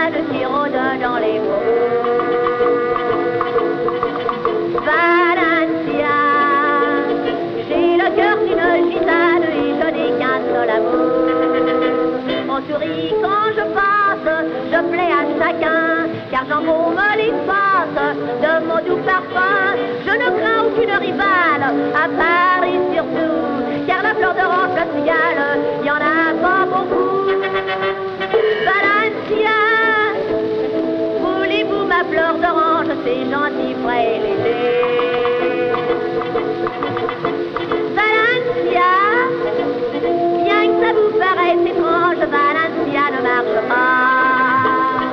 gitane qui rôde dans les faubourgs. Valencia, j'ai le cœur d'une gitane et je n'ai qu'un seul amour. On sourit quand je passe, je plais à chacun, car j'embaume l'espace de mon doux parfum. Je ne crains aucune rivale, à Paris surtout, car la fleur d'orange, la cigale, il n'y en a pas beaucoup. Valencia, voulez-vous ma fleur d'orange, c'est gentil, frais et léger. Valencia, bien que ça vous paraisse étrange, Valencia ne marche pas.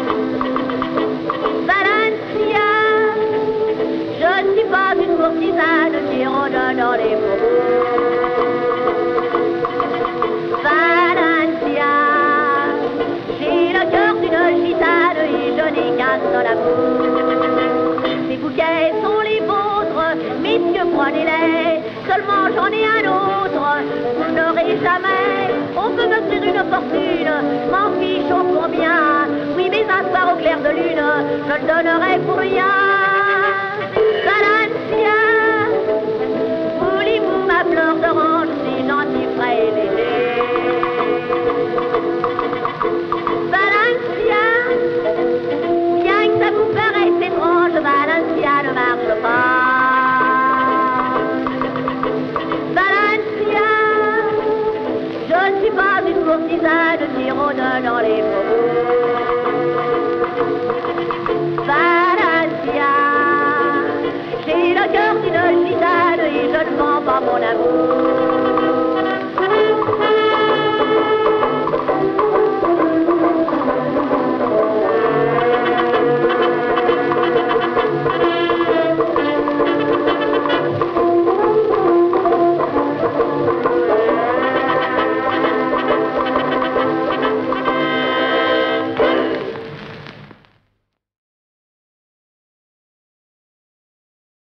Valencia, je ne suis pas une courtisane qui rôde dans les faubourgs. Valencia, j'ai le cœur d'une gitane et je n'ai qu'un seul amour. Ces bouquets sont les vôtres, messieurs, prenez-les. Seulement j'en ai un autre, vous n'aurez jamais. On peut m'offrir une fortune, m'en fiche au combien. Oui, mais un soir au clair de lune, je le donnerai pour rien. Valencia, voulez-vous ma fleur d'orange, c'est gentil, frais et léger. Valencia, bien que ça vous paraisse étrange, Valencia ne marche pas. Valencia, je ne suis pas une courtisane qui rôde dans les faubourgs. Valencia, j'ai le cœur d'une gitane et je ne vends pas mon amour.